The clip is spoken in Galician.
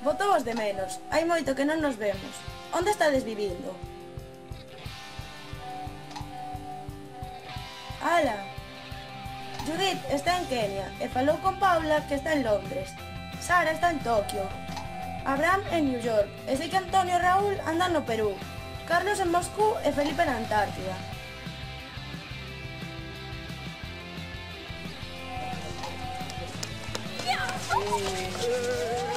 Botovos de menos. Hai moito que non nos vemos. Onde estades vivindo? Ala! Judith está en Kenia e falou con Paula que está en Londres. Sara está en Tokio. Abraham en New York. E sei que Antonio e Raúl andan no Perú. Carlos en Moscú e Felipe na Antártida. Yeah.